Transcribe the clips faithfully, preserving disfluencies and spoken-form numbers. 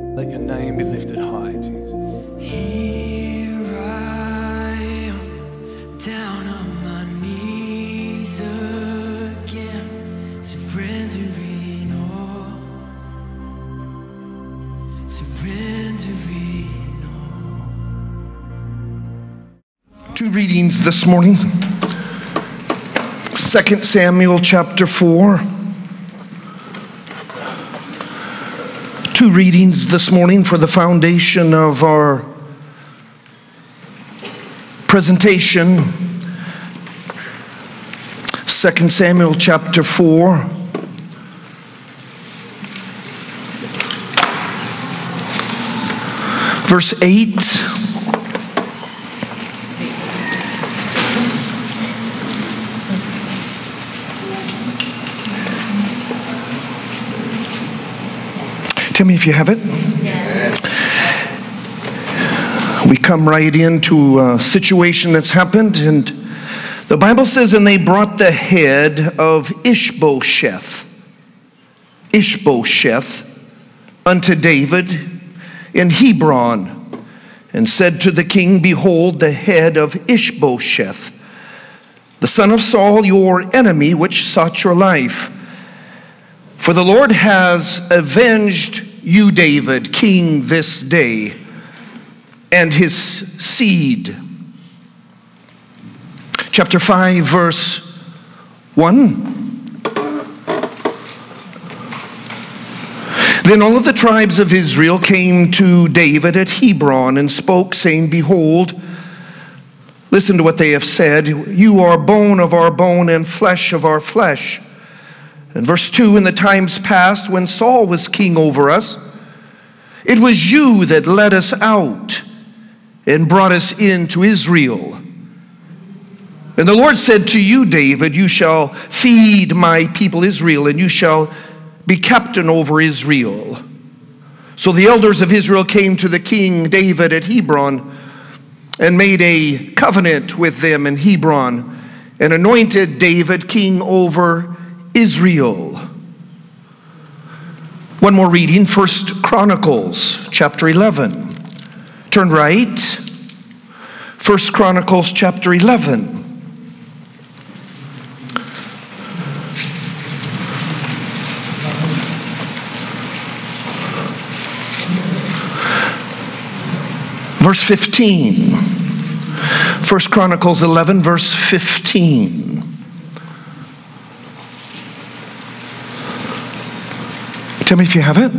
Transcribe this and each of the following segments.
Let your name be lifted high, Jesus. Here I am, down on my knees again, surrendering all, surrendering all. Two readings this morning. Second Samuel chapter four. Two readings this morning for the foundation of our presentation. Second Samuel chapter four. Verse eight. Tell me if you have it. Yes. We come right into a situation that's happened, and the Bible says, and they brought the head of Ishbosheth, Ishbosheth, unto David in Hebron, and said to the king, behold, the head of Ishbosheth, the son of Saul, your enemy, which sought your life. For the Lord has avenged you, David, king, this day, and his seed. Chapter five, verse one. Then all of the tribes of Israel came to David at Hebron and spoke, saying, behold, listen to what they have said, you are bone of our bone and flesh of our flesh. And verse two, in the times past when Saul was king over us, it was you that led us out and brought us into Israel. And the Lord said to you, David, you shall feed my people Israel, and you shall be captain over Israel. So the elders of Israel came to the king David at Hebron and made a covenant with them in Hebron and anointed David king over Israel. One more reading, First Chronicles chapter eleven. Turn right. First Chronicles chapter eleven. Verse fifteen. First Chronicles eleven, verse fifteen. Tell me if you have it.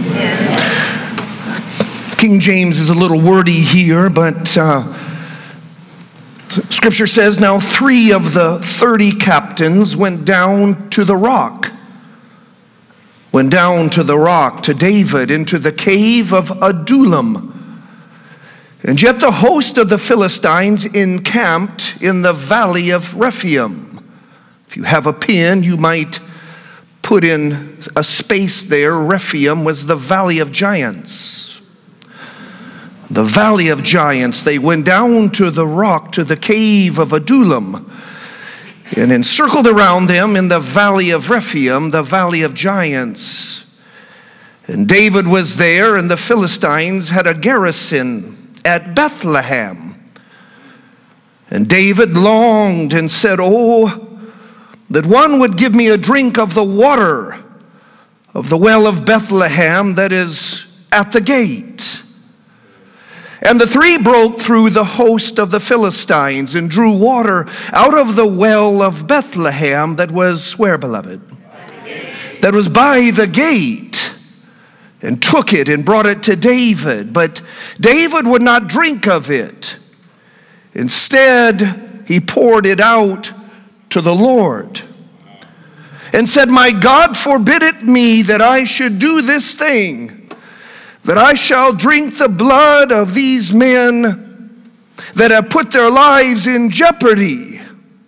Yes. King James is a little wordy here, but uh, Scripture says, now three of the thirty captains went down to the rock, went down to the rock to David into the cave of Adullam. And yet the host of the Philistines encamped in the valley of Rephaim. If you have a pen, you might put in a space there. Rephaim was the valley of giants. The valley of giants. They went down to the rock, to the cave of Adullam, and encircled around them in the valley of Rephaim, the valley of giants. And David was there, and the Philistines had a garrison at Bethlehem. And David longed and said, oh, that one would give me a drink of the water of the well of Bethlehem that is at the gate. And the three broke through the host of the Philistines and drew water out of the well of Bethlehem that was, where, beloved? That was by the gate, and took it and brought it to David. But David would not drink of it. Instead, he poured it out to the Lord and said, my God forbid it me that I should do this thing, that I shall drink the blood of these men that have put their lives in jeopardy.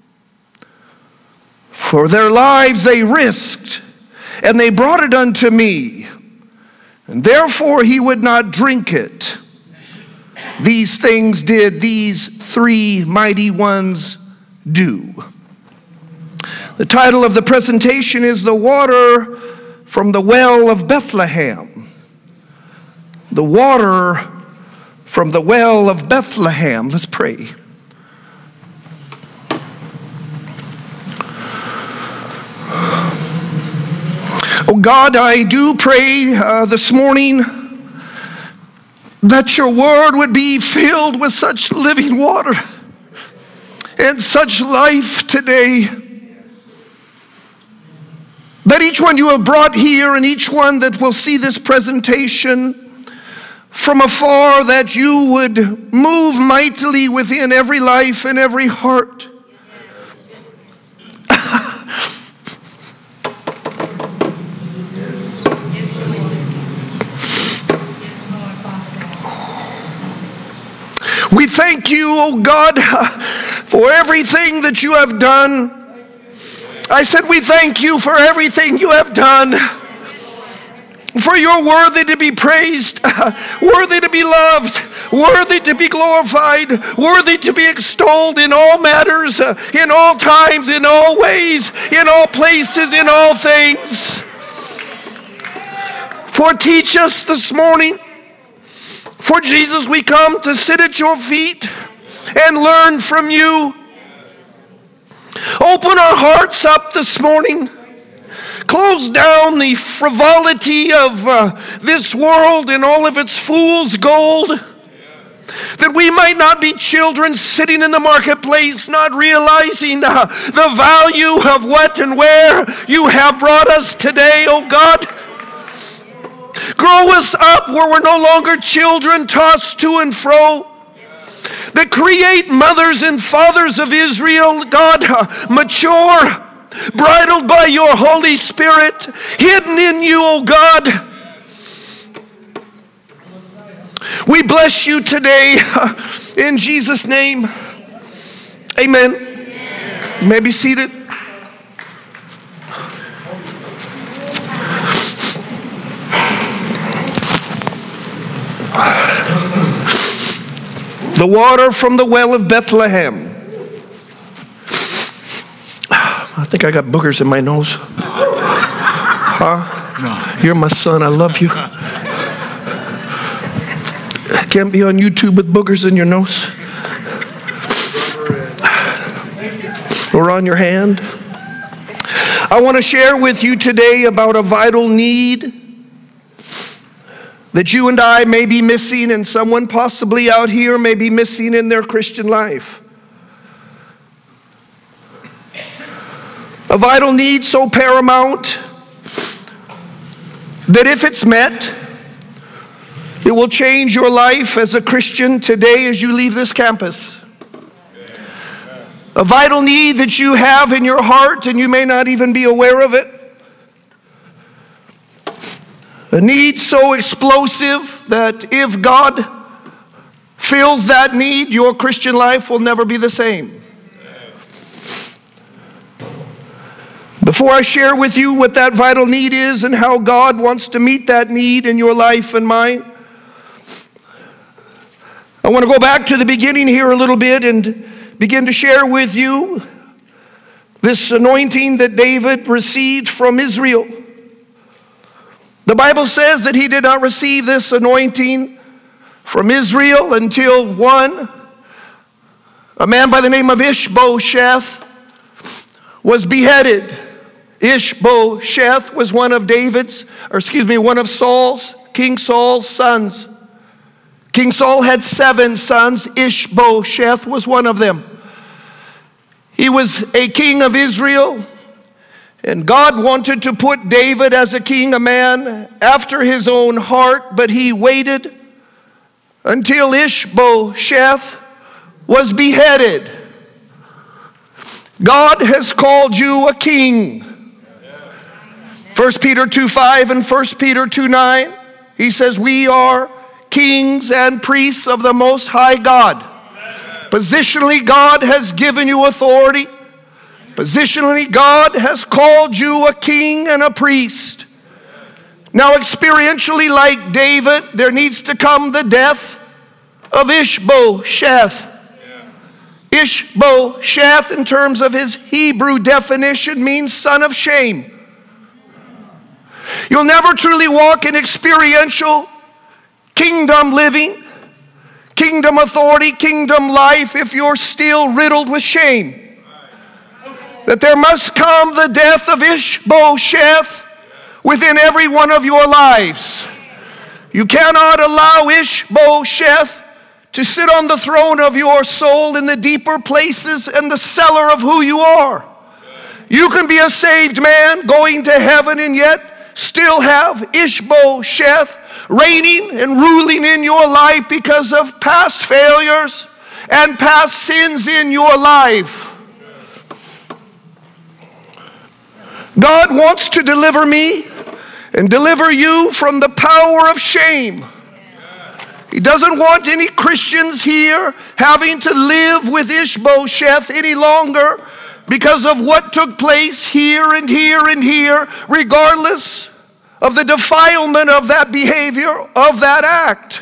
For their lives they risked, and they brought it unto me, and therefore he would not drink it. These things did these three mighty ones do. The title of the presentation is The Water from the Well of Bethlehem. the water from the well of Bethlehem. Let's pray. Oh God, I do pray uh, this morning that your word would be filled with such living water and such life today, that each one you have brought here and each one that will see this presentation from afar, that you would move mightily within every life and every heart. We thank you, oh God, for everything that you have done. I said we thank you for everything you have done. For you're worthy to be praised, worthy to be loved, worthy to be glorified, worthy to be extolled in all matters, in all times, in all ways, in all places, in all things. For teach us this morning. For Jesus, we come to sit at your feet and learn from you. Open our hearts up this morning. Close down the frivolity of uh, this world and all of its fool's gold, that we might not be children sitting in the marketplace, not realizing uh, the value of what and where you have brought us today, oh God. Grow us up where we're no longer children tossed to and fro, that create mothers and fathers of Israel, God, uh, mature, bridled by your Holy Spirit, hidden in you, oh God. We bless you today uh, in Jesus' name. Amen. Amen. You may be seated. The water from the well of Bethlehem. I think I got boogers in my nose. Huh? No. You're my son. I love you. I can't be on YouTube with boogers in your nose or on your hand. I want to share with you today about a vital need that you and I may be missing, and someone possibly out here may be missing in their Christian life. A vital need so paramount that if it's met, it will change your life as a Christian today as you leave this campus. A vital need that you have in your heart and you may not even be aware of it. A need so explosive that if God fills that need, your Christian life will never be the same. Before I share with you what that vital need is and how God wants to meet that need in your life and mine, I want to go back to the beginning here a little bit and begin to share with you this anointing that David received from Israel. The Bible says that he did not receive this anointing from Israel until one, a man by the name of Ishbosheth, was beheaded. Ishbosheth was one of David's, or excuse me, one of Saul's, King Saul's sons. King Saul had seven sons. Ishbosheth was one of them. He was a king of Israel. And God wanted to put David as a king, a man after his own heart, but he waited until Ishbosheth was beheaded. God has called you a king. First Peter two five and First Peter two nine, he says, we are kings and priests of the Most High God. Positionally, God has given you authority. Positionally, God has called you a king and a priest. Now, experientially, like David, there needs to come the death of Ishbosheth. Ishbosheth, in terms of his Hebrew definition, means son of shame. You'll never truly walk in experiential kingdom living, kingdom authority, kingdom life if you're still riddled with shame. That there must come the death of Ishbosheth within every one of your lives. You cannot allow Ishbosheth to sit on the throne of your soul in the deeper places and the cellar of who you are. You can be a saved man going to heaven and yet still have Ishbosheth reigning and ruling in your life because of past failures and past sins in your life. God wants to deliver me and deliver you from the power of shame. He doesn't want any Christians here having to live with Ishbosheth any longer because of what took place here and here and here, regardless of the defilement of that behavior, of that act.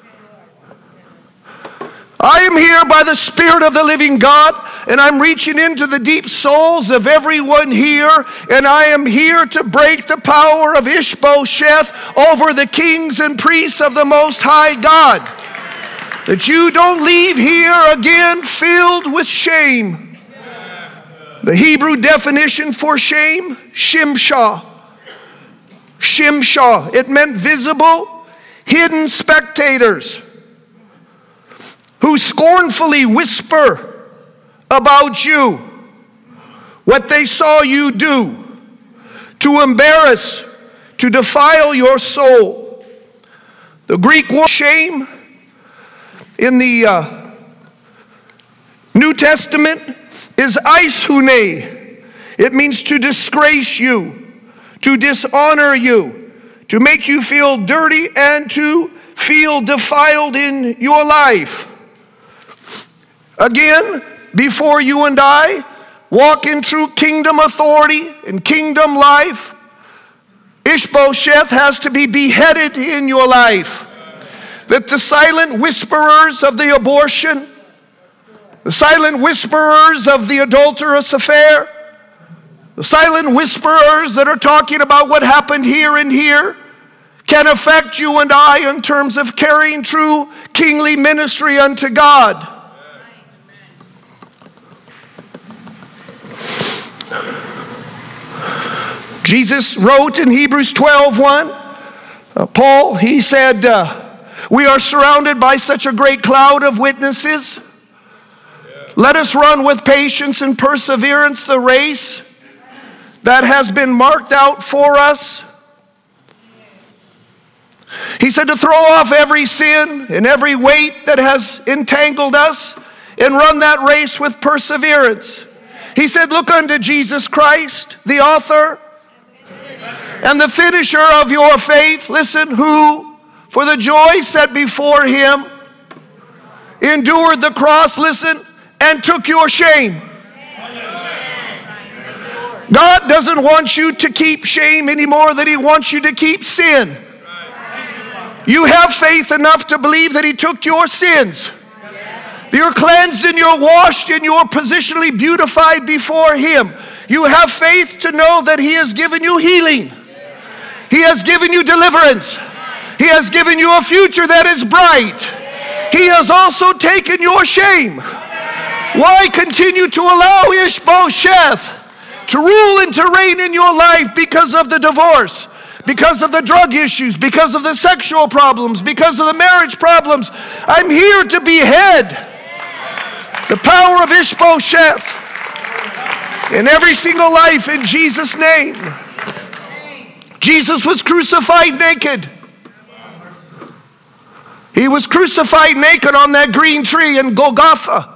I am here by the Spirit of the living God, and I'm reaching into the deep souls of everyone here, and I am here to break the power of Ishbosheth over the kings and priests of the Most High God. That you don't leave here again filled with shame. The Hebrew definition for shame, shimshah. Shimshah. It meant visible, hidden spectators who scornfully whisper about you what they saw you do, to embarrass, to defile your soul. The Greek word shame in the uh, New Testament is eishune. It means to disgrace you, to dishonor you, to make you feel dirty and to feel defiled in your life. Again, before you and I walk in true kingdom authority and kingdom life, Ishbosheth has to be beheaded in your life. That the silent whisperers of the abortion, the silent whisperers of the adulterous affair, the silent whisperers that are talking about what happened here and here, can affect you and I in terms of carrying true kingly ministry unto God. Jesus wrote in Hebrews twelve one, uh, Paul, he said, uh, we are surrounded by such a great cloud of witnesses. Let us run with patience and perseverance the race that has been marked out for us. He said to throw off every sin and every weight that has entangled us and run that race with perseverance. He said, look unto Jesus Christ, the author and the finisher of your faith. Listen, who for the joy set before him endured the cross, listen, and took your shame. God doesn't want you to keep shame any more than he wants you to keep sin. You have faith enough to believe that he took your sins. You're cleansed and you're washed and you're positionally beautified before him. You have faith to know that he has given you healing. He has given you deliverance. He has given you a future that is bright. He has also taken your shame. Why continue to allow Ishbosheth to rule and to reign in your life because of the divorce, because of the drug issues, because of the sexual problems, because of the marriage problems? I'm here to behead the power of Ishbosheth in every single life in Jesus' name. Jesus was crucified naked. He was crucified naked on that green tree in Golgotha.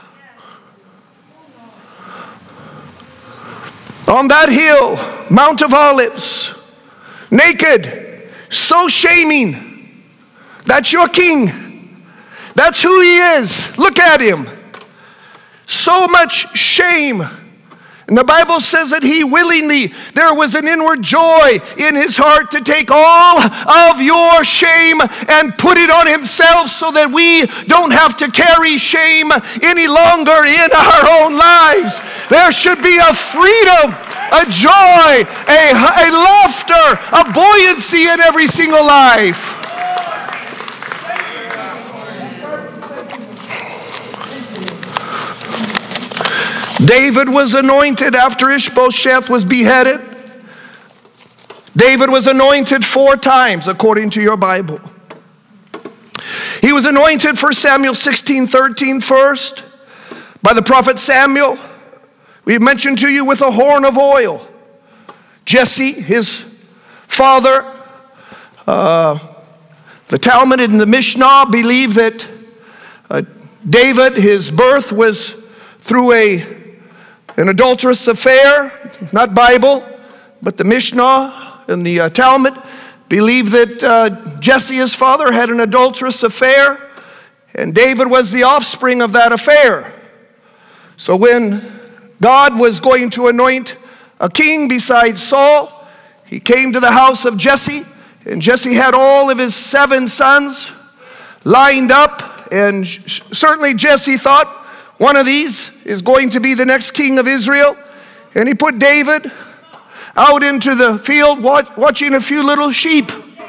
On that hill, Mount of Olives, naked, so shaming. That's your king. That's who he is. Look at him. So much shame. And the Bible says that he willingly, there was an inward joy in his heart to take all of your shame and put it on himself so that we don't have to carry shame any longer in our own lives. There should be a freedom, a joy, a, a laughter, a buoyancy in every single life. David was anointed after Ishbosheth was beheaded. David was anointed four times according to your Bible. He was anointed, First Samuel sixteen thirteen first, by the prophet Samuel. We mentioned to you with a horn of oil. Jesse, his father, uh, the Talmud and the Mishnah believe that uh, David, his birth was through a, an adulterous affair. Not Bible, but the Mishnah and the uh, Talmud believe that uh, Jesse, his father, had an adulterous affair, and David was the offspring of that affair. So when God was going to anoint a king besides Saul, he came to the house of Jesse, and Jesse had all of his seven sons lined up, and certainly Jesse thought one of these is going to be the next king of Israel. And he put David out into the field watch, watching a few little sheep.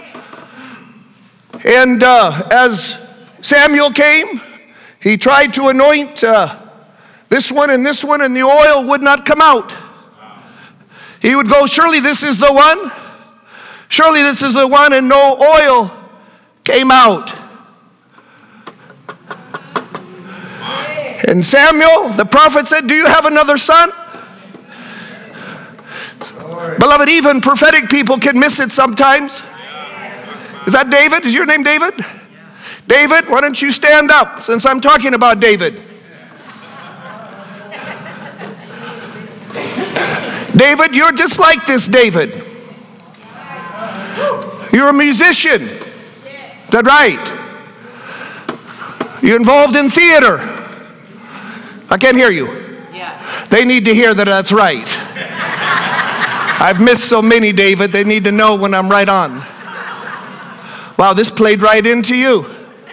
And uh, as Samuel came, he tried to anoint uh, this one and this one, and the oil would not come out. He would go, surely this is the one. Surely this is the one, and no oil came out. And Samuel, the prophet, said, do you have another son? Beloved, even prophetic people can miss it sometimes. Is that David? Is your name David? David, why don't you stand up since I'm talking about David? David, you're just like this David. You're a musician. Is that right? You're involved in theater. I can't hear you. Yeah. They need to hear that that's right. I've missed so many, David. They need to know when I'm right on. Wow, this played right into you.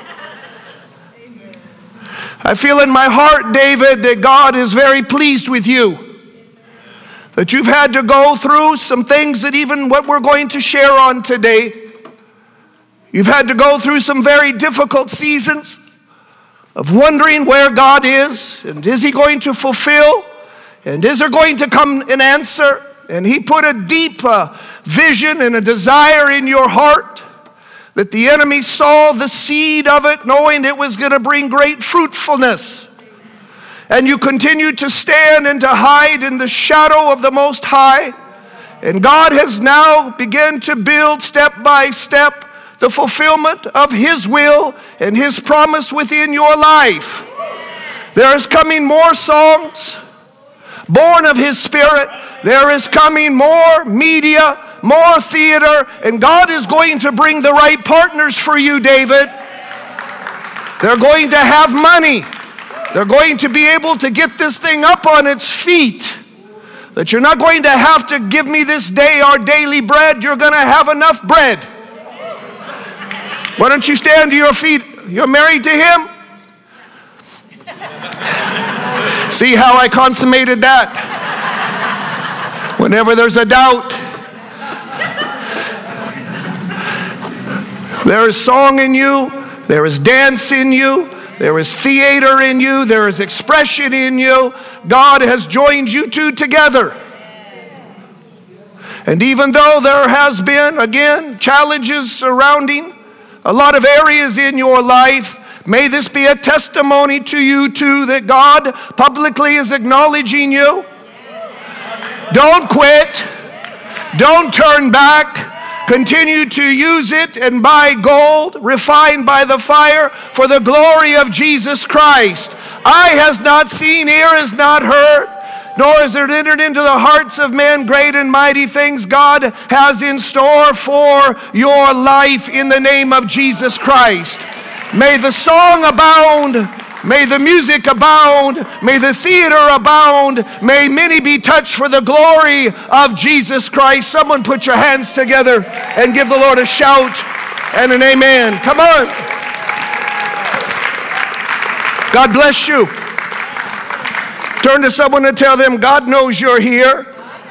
I feel in my heart, David, that God is very pleased with you. That you've had to go through some things that even what we're going to share on today, you've had to go through some very difficult seasons of wondering where God is, and is he going to fulfill, and is there going to come an answer? And he put a deep uh, vision and a desire in your heart that the enemy saw the seed of it, knowing it was going to bring great fruitfulness. And you continue to stand and to hide in the shadow of the Most High. And God has now begun to build step by step the fulfillment of his will and his promise within your life. There is coming more songs born of his Spirit. There is coming more media, more theater, and God is going to bring the right partners for you, David. They're going to have money. They're going to be able to get this thing up on its feet. That you're not going to have to give me this day our daily bread. You're going to have enough bread. Why don't you stand to your feet? You're married to him? See how I consummated that? Whenever there's a doubt, there is song in you, there is dance in you, there is theater in you, there is expression in you. God has joined you two together. And even though there has been, again, challenges surrounding a lot of areas in your life, may this be a testimony to you too that God publicly is acknowledging you. Don't quit. Don't turn back. Continue to use it and buy gold refined by the fire for the glory of Jesus Christ. Eye has not seen, ear has not heard, nor has it entered into the hearts of men great and mighty things God has in store for your life in the name of Jesus Christ. May the song abound. May the music abound. May the theater abound. May many be touched for the glory of Jesus Christ. Someone put your hands together and give the Lord a shout and an amen. Come on. God bless you. Turn to someone and tell them, God knows you're here.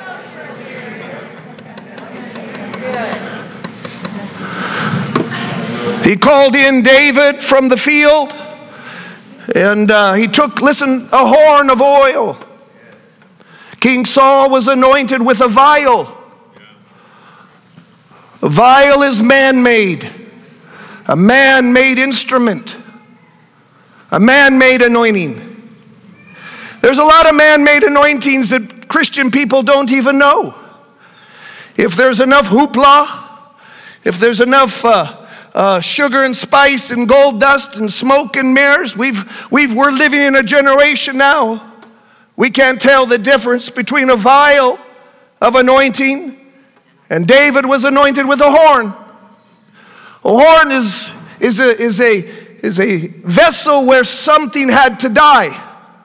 He called in David from the field, and uh, he took, listen, a horn of oil. King Saul was anointed with a vial. A vial is man-made, a man-made instrument, a man-made anointing. There's a lot of man-made anointings that Christian people don't even know. If there's enough hoopla, if there's enough uh, uh, sugar and spice and gold dust and smoke and mirrors, we've, we've, we're living in a generation now. We can't tell the difference between a vial of anointing, and David was anointed with a horn. A horn is, is, a, is, a, is a vessel where something had to die.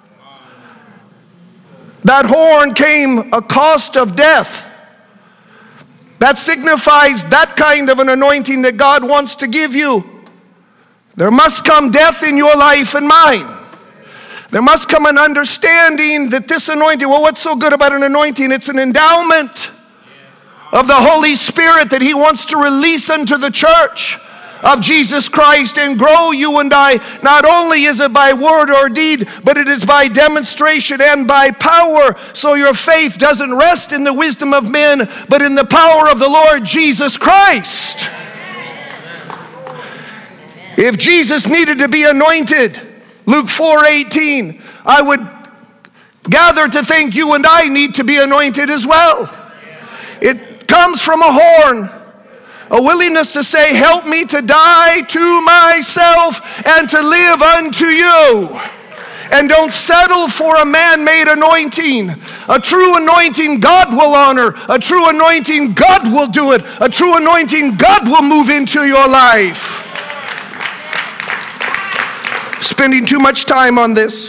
That horn came a cost of death. That signifies that kind of an anointing that God wants to give you. There must come death in your life and mine. There must come an understanding that this anointing, well, what's so good about an anointing? It's an endowment of the Holy Spirit that He wants to release unto the church of Jesus Christ and grow you and I. Not only is it by word or deed, but it is by demonstration and by power. So your faith doesn't rest in the wisdom of men, but in the power of the Lord Jesus Christ. If Jesus needed to be anointed, Luke four eighteen, I would gather to think you and I need to be anointed as well. It comes from a horn. A willingness to say, help me to die to myself and to live unto you. And don't settle for a man-made anointing. A true anointing God will honor. A true anointing God will do it. A true anointing God will move into your life. Spending too much time on this.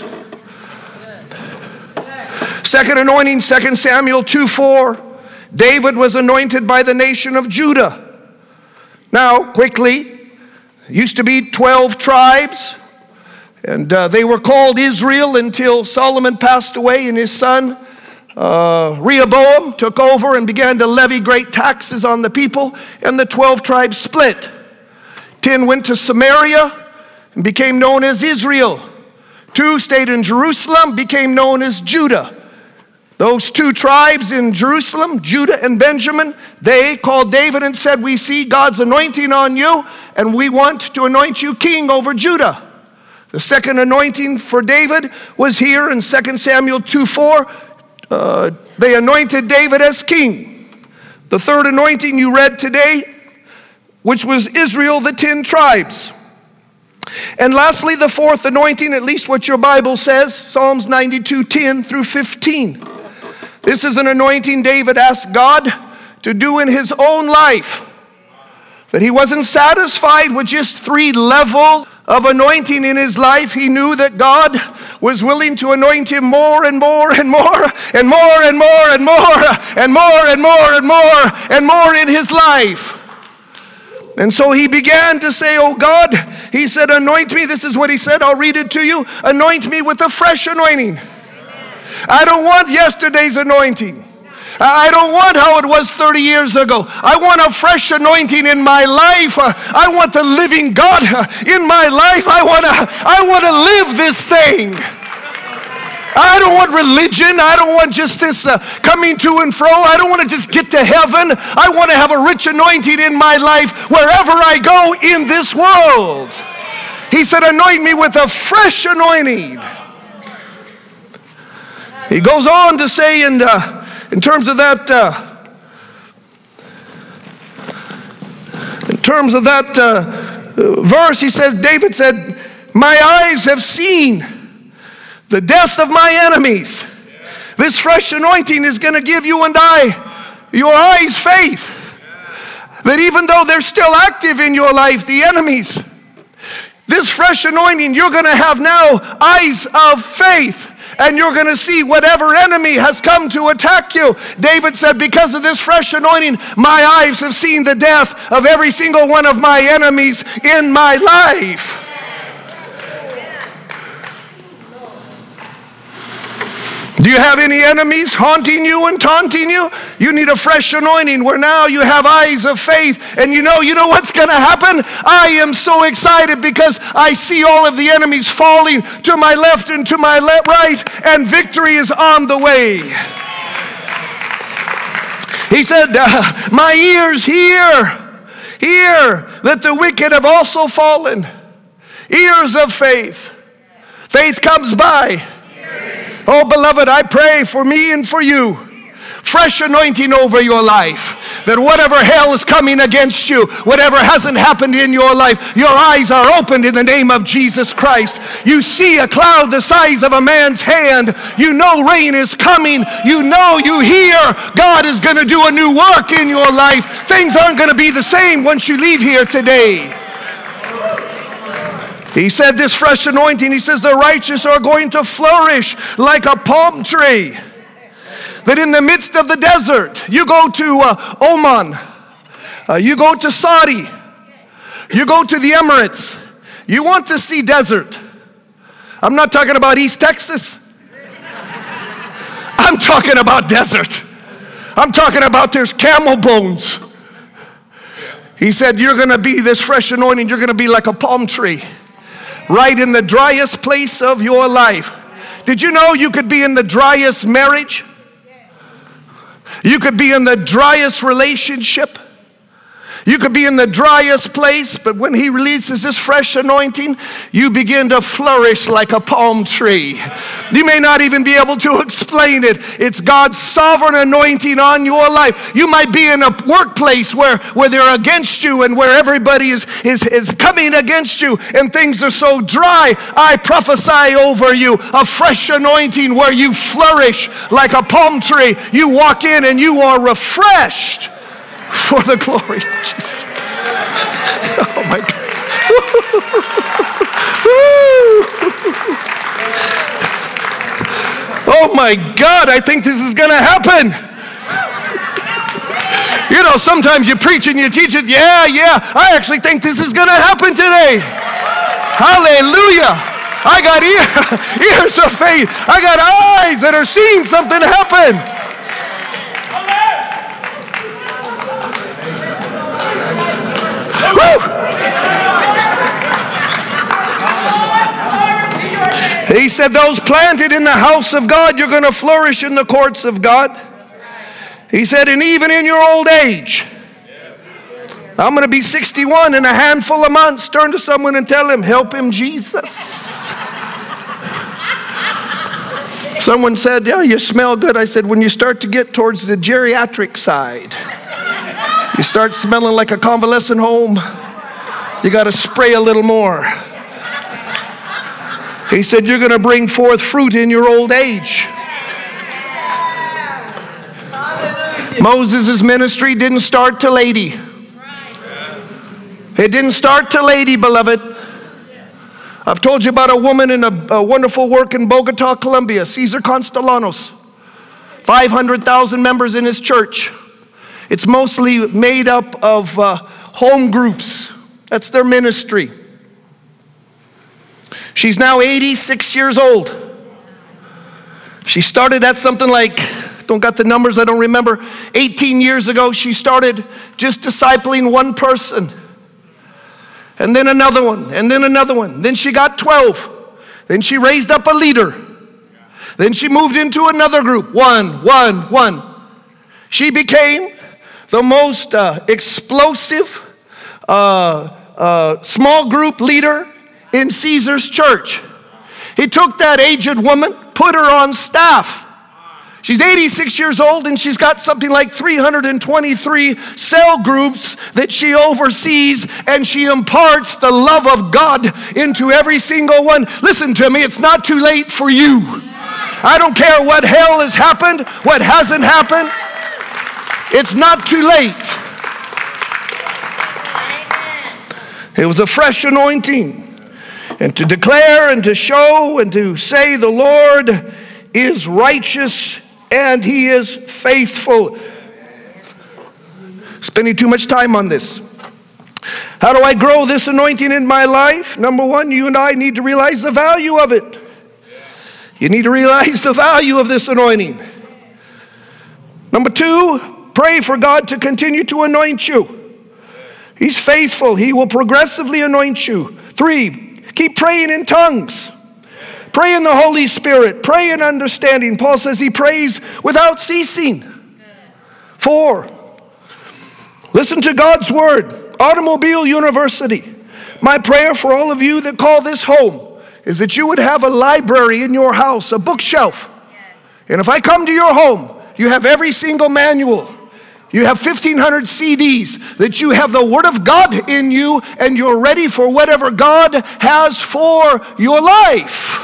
Second anointing, Second Samuel two four. David was anointed by the nation of Judah. Now, quickly, used to be twelve tribes, and uh, they were called Israel until Solomon passed away and his son uh, Rehoboam took over and began to levy great taxes on the people, and the twelve tribes split. Ten went to Samaria and became known as Israel. Two stayed in Jerusalem, became known as Judah. Those two tribes in Jerusalem, Judah and Benjamin, they called David and said, we see God's anointing on you, and we want to anoint you king over Judah. The second anointing for David was here in Second Samuel two four. Uh, they anointed David as king. The third anointing you read today, which was Israel, the ten tribes. And lastly, the fourth anointing, at least what your Bible says, Psalms ninety-two ten through fifteen. This is an anointing David asked God to do in his own life. That he wasn't satisfied with just three levels of anointing in his life. He knew that God was willing to anoint him more and more and more and more and more and more and more and more and more and more in his life. And so he began to say, oh God, he said, anoint me. This is what he said. I'll read it to you. Anoint me with a fresh anointing. I don't want yesterday's anointing. I don't want how it was thirty years ago. I want a fresh anointing in my life. I want the living God in my life. I want to, I want to live this thing. I don't want religion. I don't want just this uh, coming to and fro. I don't want to just get to heaven. I want to have a rich anointing in my life wherever I go in this world. He said, anoint me with a fresh anointing. He goes on to say in, uh, in terms of that, uh, in terms of that uh, verse, he says, David said, my eyes have seen the death of my enemies. This fresh anointing is going to give you and I, your eyes, faith. That even though they're still active in your life, the enemies, this fresh anointing, you're going to have now eyes of faith. And you're going to see whatever enemy has come to attack you. David said, because of this fresh anointing, my eyes have seen the death of every single one of my enemies in my life. Do you have any enemies haunting you and taunting you? You need a fresh anointing where now you have eyes of faith. And you know, you know what's going to happen? I am so excited because I see all of the enemies falling to my left and to my left, right, and victory is on the way. He said, uh, my ears hear, hear that the wicked have also fallen. Ears of faith. Faith comes by. Oh, beloved, I pray for me and for you. Fresh anointing over your life. That whatever hell is coming against you, whatever hasn't happened in your life, your eyes are opened in the name of Jesus Christ. You see a cloud the size of a man's hand. You know rain is coming. You know, you hear God is going to do a new work in your life. Things aren't going to be the same once you leave here today. He said this fresh anointing, he says the righteous are going to flourish like a palm tree. That in the midst of the desert, you go to uh, Oman, uh, you go to Saudi, you go to the Emirates, you want to see desert. I'm not talking about East Texas. I'm talking about desert. I'm talking about there's camel bones. He said you're going to be this fresh anointing, you're going to be like a palm tree. Right in the driest place of your life. Did you know you could be in the driest marriage? You could be in the driest relationship. You could be in the driest place, but when he releases this fresh anointing, you begin to flourish like a palm tree. You may not even be able to explain it. It's God's sovereign anointing on your life. You might be in a workplace where, where they're against you and where everybody is, is, is coming against you and things are so dry. I prophesy over you a fresh anointing where you flourish like a palm tree. You walk in and you are refreshed. For the glory of Jesus. Oh my God. Oh my God, I think this is going to happen. You know, sometimes you preach and you teach it. Yeah, yeah, I actually think this is going to happen today. Hallelujah. I got ear, ears of faith. I got eyes that are seeing something happen. He said those planted in the house of God, you're going to flourish in the courts of God. He said, and even in your old age. I'm going to be sixty-one in a handful of months. Turn to someone and tell him, help him, Jesus. Someone said, yeah, you smell good. I said, when you start to get towards the geriatric side, you start smelling like a convalescent home, you got to spray a little more. He said, you're going to bring forth fruit in your old age. Moses' ministry didn't start till eighty. It didn't start till eighty, beloved. I've told you about a woman in a, a wonderful work in Bogota, Colombia, Cesar Constellanos. five hundred thousand members in his church. It's mostly made up of uh, home groups. That's their ministry. She's now eighty-six years old. She started at something like, don't got the numbers, I don't remember. eighteen years ago, she started just discipling one person. And then another one, and then another one. Then she got twelve. Then she raised up a leader. Then she moved into another group. One, one, one. She became the most uh, explosive uh, uh, small group leader in Caesar's church. He took that aged woman, put her on staff. She's eighty-six years old and she's got something like three hundred twenty-three cell groups that she oversees, and she imparts the love of God into every single one. Listen to me, it's not too late for you. I don't care what hell has happened, what hasn't happened. It's not too late. It was a fresh anointing. And to declare and to show and to say the Lord is righteous and he is faithful. Spending too much time on this. How do I grow this anointing in my life? Number one, you and I need to realize the value of it. You need to realize the value of this anointing. Number two, pray for God to continue to anoint you. He's faithful. He will progressively anoint you. Three, keep praying in tongues. Pray in the Holy Spirit. Pray in understanding. Paul says he prays without ceasing. Four, listen to God's word. Automobile University. My prayer for all of you that call this home is that you would have a library in your house, a bookshelf. And if I come to your home, you have every single manual. You have fifteen hundred C Ds, that you have the Word of God in you and you're ready for whatever God has for your life.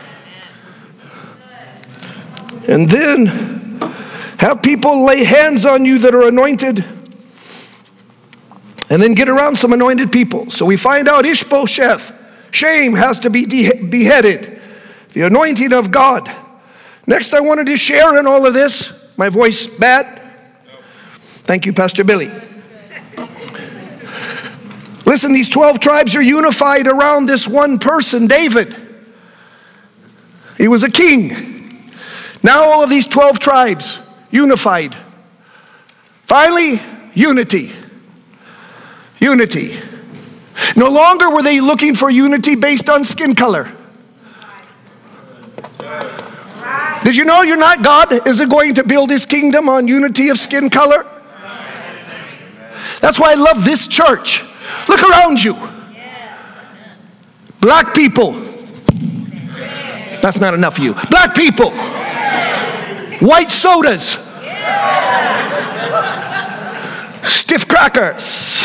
And then have people lay hands on you that are anointed, and then get around some anointed people. So we find out Ishbosheth, shame, has to be de- beheaded. The anointing of God. Next, I wanted to share in all of this. My voice bad? Thank you, Pastor Billy. Listen, these twelve tribes are unified around this one person, David. He was a king. Now all of these twelve tribes unified. Finally, unity. Unity. No longer were they looking for unity based on skin color. Did you know you're not God? Is it going to build his kingdom on unity of skin color? That's why I love this church. Look around you. Black people. That's not enough of you. Black people. White sodas. Stiff crackers.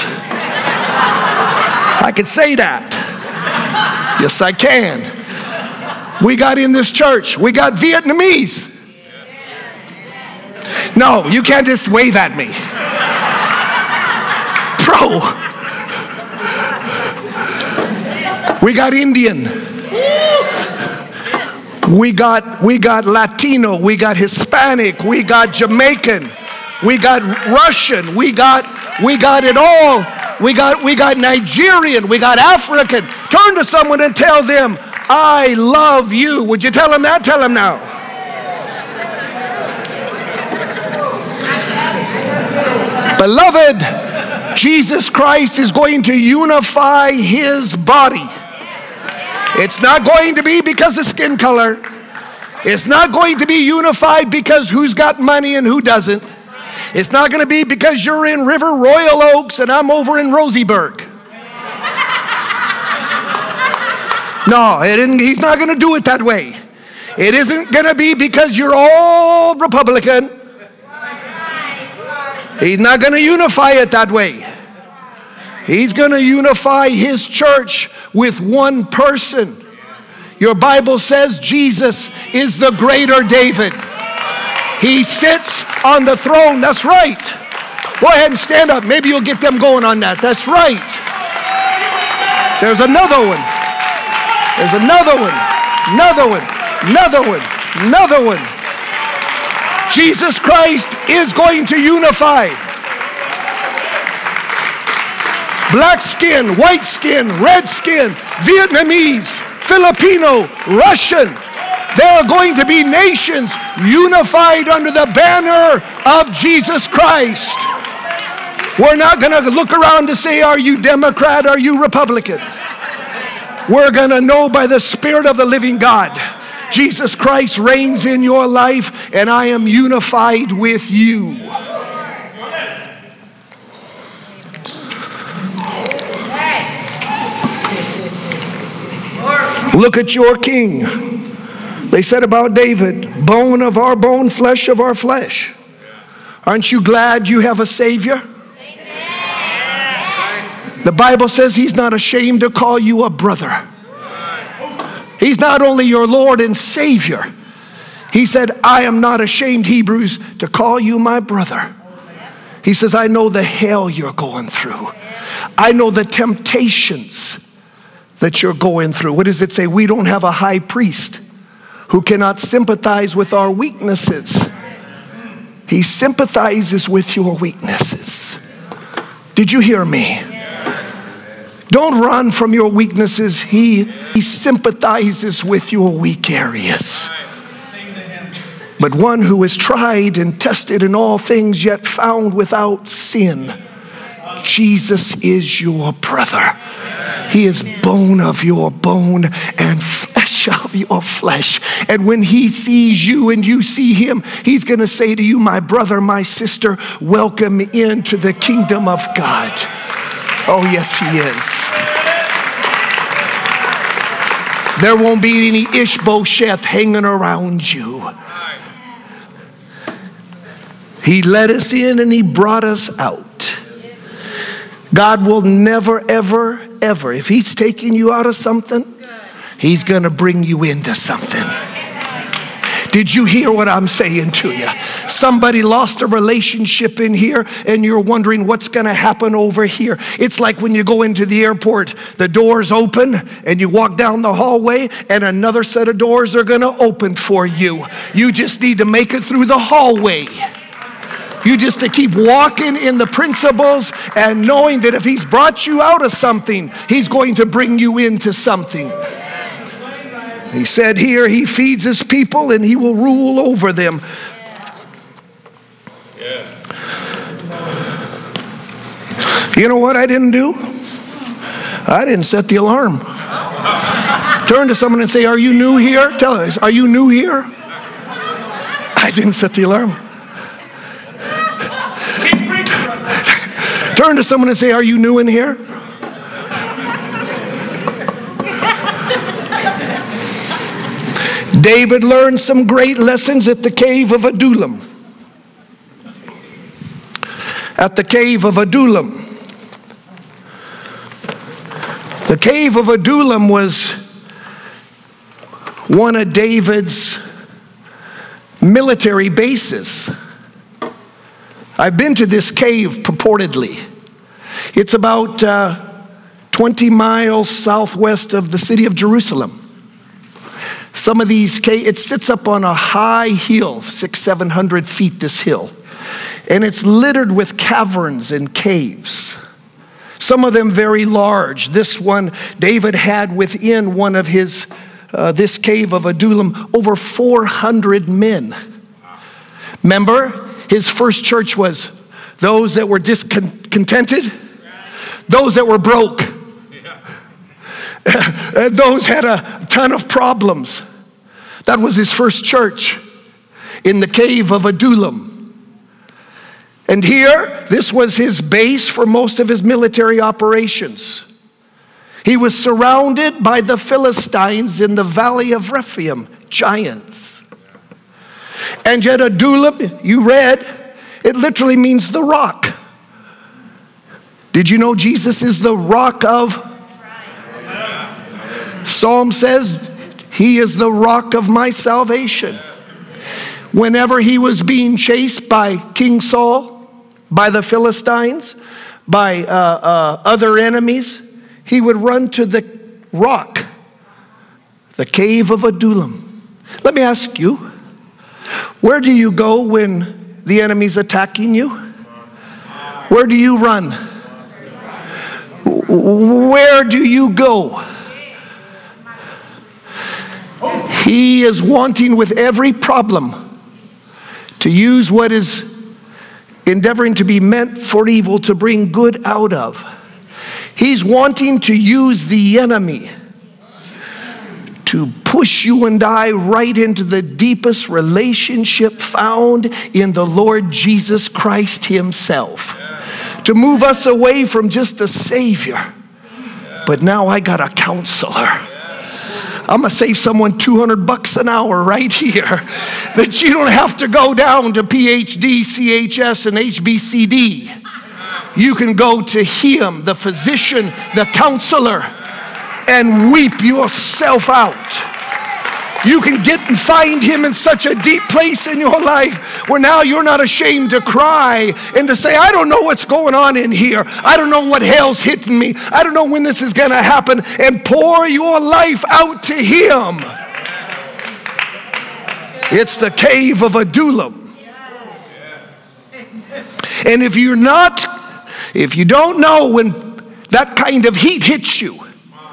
I could say that. Yes, I can. We got in this church. We got Vietnamese. No, you can't just wave at me. Bro. We got Indian. We got we got Latino. We got Hispanic. We got Jamaican. We got Russian. We got we got it all. We got we got Nigerian. We got African. Turn to someone and tell them, I love you. Would you tell them that? Tell them now. Beloved, Jesus Christ is going to unify his body. It's not going to be because of skin color. It's not going to be unified because who's got money and who doesn't. It's not going to be because you're in River Royal Oaks and I'm over in Rosieburg. No, it isn't, he's not going to do it that way. It isn't going to be because you're all Republican. He's not going to unify it that way. He's going to unify his church with one person. Your Bible says Jesus is the greater David. He sits on the throne. That's right. Go ahead and stand up. Maybe you'll get them going on that. That's right. There's another one. There's another one. Another one. Another one. Another one. Jesus Christ is going to unify. Black skin, white skin, red skin, Vietnamese, Filipino, Russian. There are going to be nations unified under the banner of Jesus Christ. We're not going to look around to say, are you Democrat, are you Republican? We're going to know by the Spirit of the living God. Jesus Christ reigns in your life, and I am unified with you. Look at your king. They said about David, bone of our bone, flesh of our flesh. Aren't you glad you have a Savior? The Bible says he's not ashamed to call you a brother. He's not only your Lord and Savior. He said, I am not ashamed, Hebrews, to call you my brother. He says, I know the hell you're going through. I know the temptations that you're going through. What does it say? We don't have a high priest who cannot sympathize with our weaknesses. He sympathizes with your weaknesses. Did you hear me? Don't run from your weaknesses. He, he sympathizes with your weak areas. But one who is tried and tested in all things, yet found without sin. Jesus is your brother. He is bone of your bone and flesh flesh of your flesh. And when he sees you and you see him, he's going to say to you, my brother, my sister, welcome into the kingdom of God. Oh, yes, he is. There won't be any Ishbosheth hanging around you. He let us in and he brought us out. God will never, ever, ever, if he's taking you out of something, he's going to bring you into something. Did you hear what I'm saying to you? Somebody lost a relationship in here and you're wondering what's going to happen over here. It's like when you go into the airport, the doors open and you walk down the hallway and another set of doors are going to open for you. You just need to make it through the hallway. You just to keep walking in the principles and knowing that if he's brought you out of something, he's going to bring you into something. He said here, he feeds his people and he will rule over them. You know what I didn't do? I didn't set the alarm. Turn to someone and say, are you new here? Tell us, are you new here? I didn't set the alarm. Turn to someone and say, are you new in here? David learned some great lessons at the cave of Adullam. At the cave of Adullam. The cave of Adullam was one of David's military bases. I've been to this cave purportedly. It's about uh, twenty miles southwest of the city of Jerusalem. Some of these caves, it sits up on a high hill, six, seven hundred feet, this hill. And it's littered with caverns and caves. Some of them very large. This one, David had within one of his, uh, this cave of Adullam, over four hundred men. Remember, his first church was those that were discontented, those that were broke, and those had a ton of problems. That was his first church in the cave of Adullam. And here, this was his base for most of his military operations. He was surrounded by the Philistines in the valley of Rephaim, giants. And yet Adullam, you read, it literally means the rock. Did you know Jesus is the rock of? Psalm says, he is the rock of my salvation. Whenever he was being chased by King Saul, by the Philistines, by uh, uh, other enemies, he would run to the rock, the cave of Adullam. Let me ask you, where do you go when the enemy's attacking you? Where do you run? Where do you go? He is wanting with every problem to use what is endeavoring to be meant for evil to bring good out of. He's wanting to use the enemy to push you and I right into the deepest relationship found in the Lord Jesus Christ himself. To move us away from just a Savior. But now I got a counselor. I'm going to save someone two hundred bucks an hour right here. That you don't have to go down to P H D, C H S, and H B C D. You can go to him, the physician, the counselor, and weep yourself out. You can get and find him in such a deep place in your life where now you're not ashamed to cry and to say, I don't know what's going on in here. I don't know what hell's hitting me. I don't know when this is going to happen. And pour your life out to him. It's the cave of Adullam. And if you're not, if you don't know when that kind of heat hits you,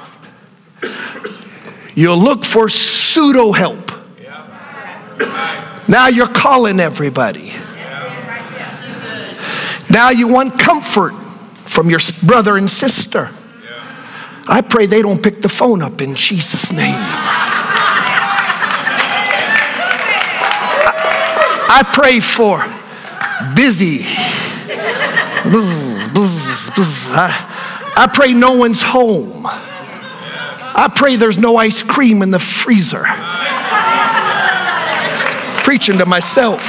you'll look for pseudo help. Now you're calling everybody. Now you want comfort from your brother and sister. I pray they don't pick the phone up in Jesus' name. I pray for busy. Bzz, bzz, bzz. I, I pray no one's home. I pray there's no ice cream in the freezer. Preaching to myself.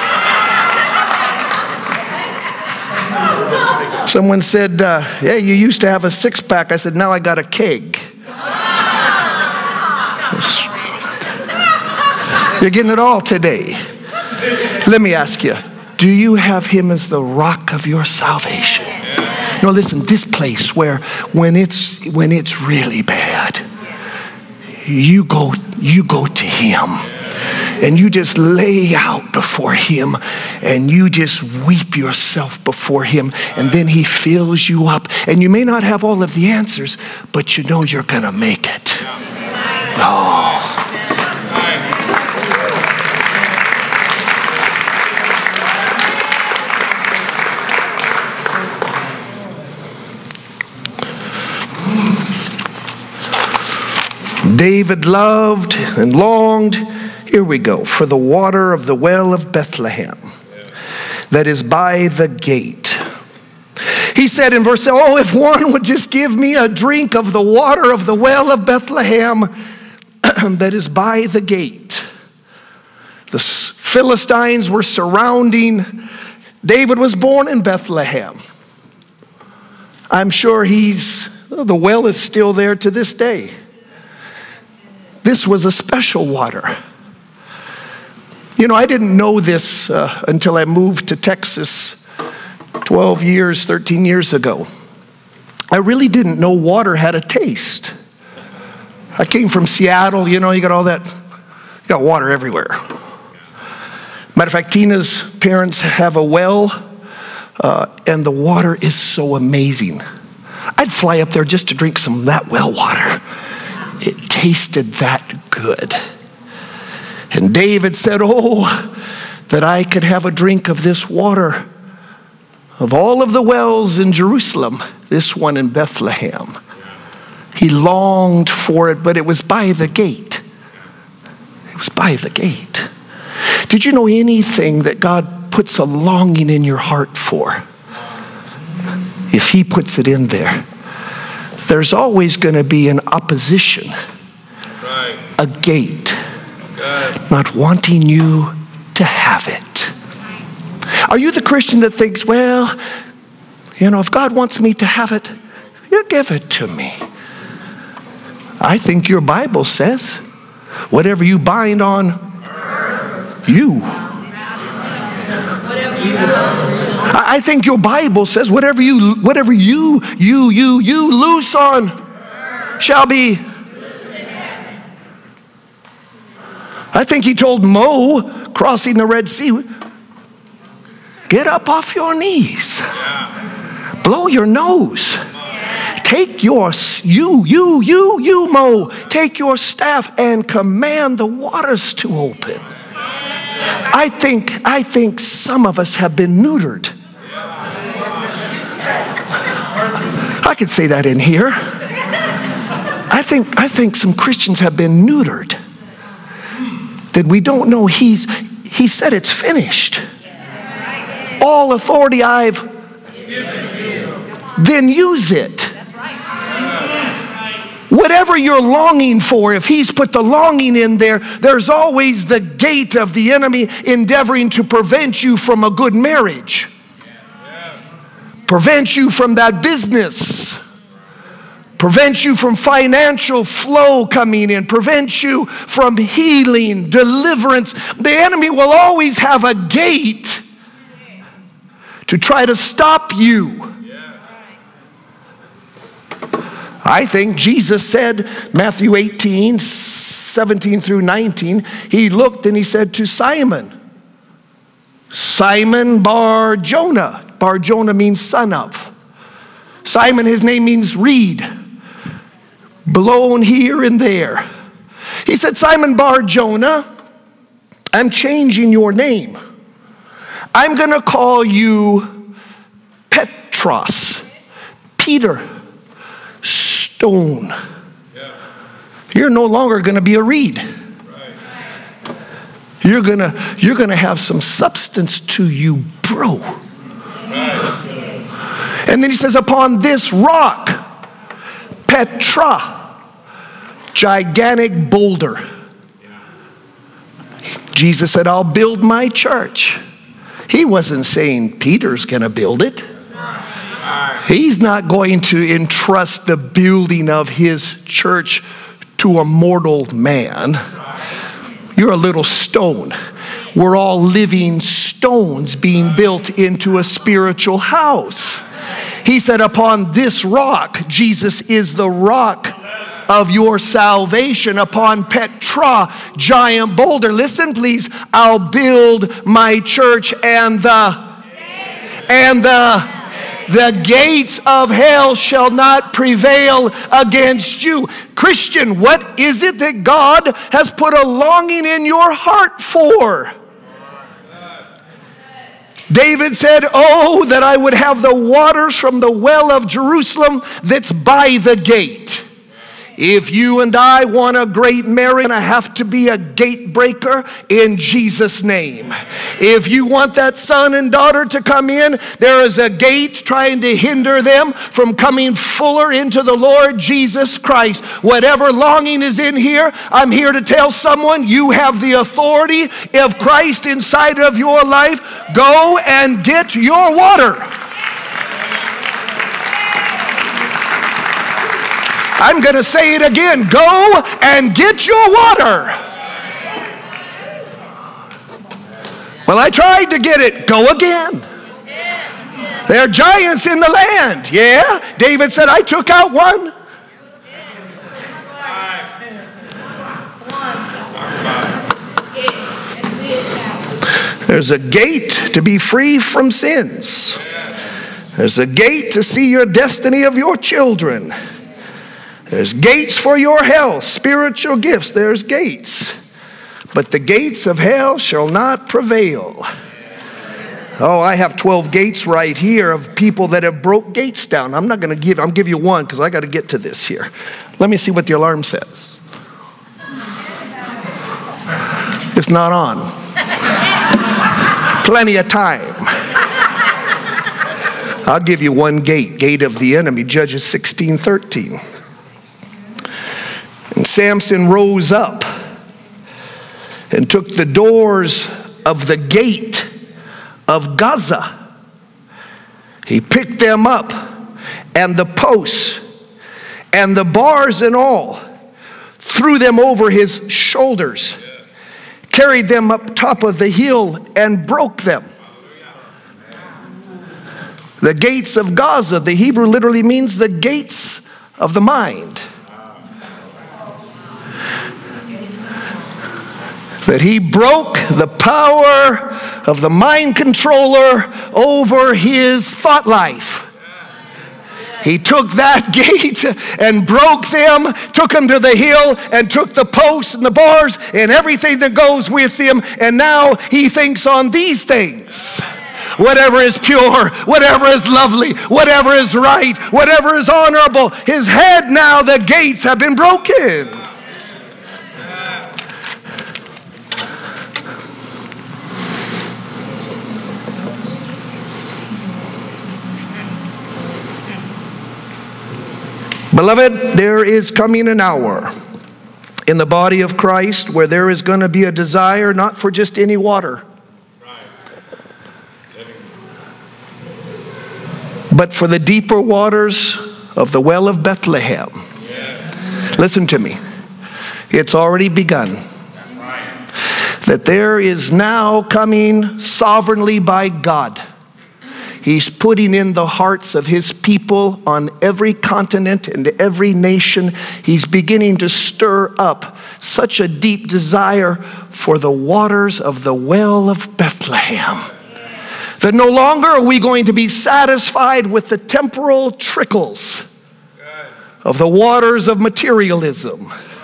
Someone said, uh, yeah, you used to have a six pack. I said, now I got a keg. You're getting it all today. Let me ask you, do you have him as the rock of your salvation? No, listen, this place where when it's when it's really bad, you go you go to him and you just lay out before him and you just weep yourself before him, and then he fills you up. And you may not have all of the answers, but you know you're gonna make it. Oh. David loved and longed, here we go, for the water of the well of Bethlehem that is by the gate. He said in verse, oh, if one would just give me a drink of the water of the well of Bethlehem that is by the gate. The Philistines were surrounding. David was born in Bethlehem. I'm sure he's, the well is still there to this day. This was a special water. You know, I didn't know this uh, until I moved to Texas twelve years, thirteen years ago. I really didn't know water had a taste. I came from Seattle, you know, you got all that, you got water everywhere. Matter of fact, Tina's parents have a well, uh, and the water is so amazing. I'd fly up there just to drink some of that well water. It tasted that good. And David said, oh, that I could have a drink of this water. Of all of the wells in Jerusalem, this one in Bethlehem. He longed for it, but it was by the gate. It was by the gate. Did you know anything that God puts a longing in your heart for? If he puts it in there, there's always going to be an opposition, right. A gate, good. Not wanting you to have it. Are you the Christian that thinks, well, you know, if God wants me to have it, you give it to me? I think your Bible says, whatever you bind on you. I think your Bible says whatever you, whatever you, you, you, you loose on shall be. I think he told Mo crossing the Red Sea, get up off your knees, blow your nose, take your, you, you, you, you, Mo, take your staff and command the waters to open. I think, I think some of us have been neutered. I could say that in here. I think, I think some Christians have been neutered. That we don't know he's, he said it's finished. All authority I've given you. Then use it. Whatever you're longing for, if he's put the longing in there, there's always the gate of the enemy endeavoring to prevent you from a good marriage. Prevent you from that business. Prevent you from financial flow coming in. Prevent you from healing, deliverance. The enemy will always have a gate to try to stop you. I think Jesus said, Matthew eighteen, seventeen through nineteen, he looked and he said to Simon, Simon Bar Jonah. Bar Jonah means son of. Simon, his name means reed. Blown here and there. He said, Simon Bar Jonah, I'm changing your name. I'm going to call you Petros, Peter, stone. Yeah. You're no longer going to be a reed. Right. You're gonna, you're gonna have some substance to you, bro. And then he says, upon this rock, Petra, gigantic boulder. Jesus said, I'll build my church. He wasn't saying Peter's gonna build it. He's not going to entrust the building of his church to a mortal man. You're a little stone. We're all living stones being built into a spiritual house. He said, upon this rock, Jesus is the rock of your salvation. Upon Petra, giant boulder. Listen, please. I'll build my church, and the and the the gates of hell shall not prevail against you. Christian, what is it that God has put a longing in your heart for? David said, oh, that I would have the waters from the well of Jerusalem that's by the gate. If you and I want a great marriage, I have to be a gate breaker in Jesus' name. If you want that son and daughter to come in, there is a gate trying to hinder them from coming fuller into the Lord Jesus Christ. Whatever longing is in here, I'm here to tell someone you have the authority of Christ inside of your life. Go and get your water. I'm going to say it again. Go and get your water. Well, I tried to get it. Go again. There are giants in the land. Yeah. David said, I took out one. There's a gate to be free from sins. There's a gate to see your destiny of your children. There's gates for your health, spiritual gifts. There's gates. But the gates of hell shall not prevail. Oh, I have twelve gates right here of people that have broke gates down. I'm not going to give, I'll give you one because I got to get to this here. Let me see what the alarm says. It's not on. Plenty of time. I'll give you one gate, gate of the enemy, Judges sixteen thirteen. And Samson rose up and took the doors of the gate of Gaza. He picked them up, and the posts and the bars and all, threw them over his shoulders, carried them up top of the hill and broke them. The gates of Gaza, the Hebrew literally means the gates of the mind. That he broke the power of the mind controller over his thought life. He took that gate and broke them, took them to the hill and took the posts and the bars and everything that goes with them. And now he thinks on these things. Whatever is pure, whatever is lovely, whatever is right, whatever is honorable. His head now, the gates have been broken. Beloved, there is coming an hour in the body of Christ where there is going to be a desire not for just any water, but for the deeper waters of the well of Bethlehem. Listen to me. It's already begun. That there is now coming sovereignly by God. He's putting in the hearts of his people on every continent and every nation. He's beginning to stir up such a deep desire for the waters of the well of Bethlehem. That no longer are we going to be satisfied with the temporal trickles of the waters of materialism.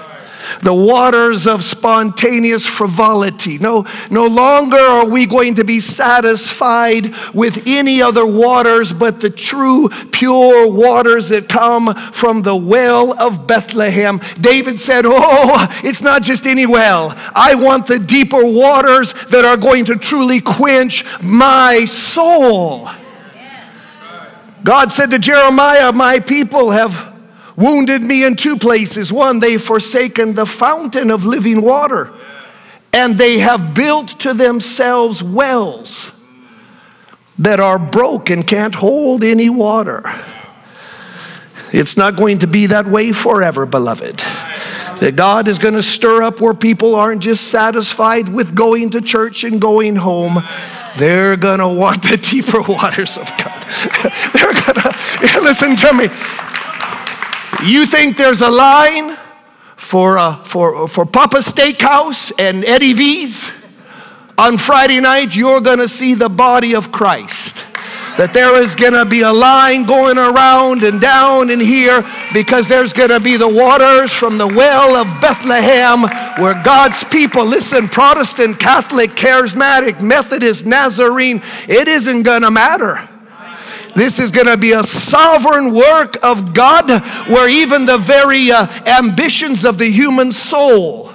the waters of spontaneous frivolity. No, no longer are we going to be satisfied with any other waters but the true, pure waters that come from the well of Bethlehem. David said, oh, it's not just any well. I want the deeper waters that are going to truly quench my soul. God said to Jeremiah, my people have wounded me in two places. One, they've forsaken the fountain of living water, and they have built to themselves wells that are broken, can't hold any water. It's not going to be that way forever, beloved. That God is going to stir up where people aren't just satisfied with going to church and going home. They're going to want the deeper waters of God. They're going to, listen to me. You think there's a line for, uh, for, for Papa's Steakhouse and Eddie V's? On Friday night, you're going to see the body of Christ. That there is going to be a line going around and down in here because there's going to be the waters from the well of Bethlehem where God's people, listen, Protestant, Catholic, Charismatic, Methodist, Nazarene, it isn't going to matter. This is going to be a sovereign work of God where even the very uh, ambitions of the human soul,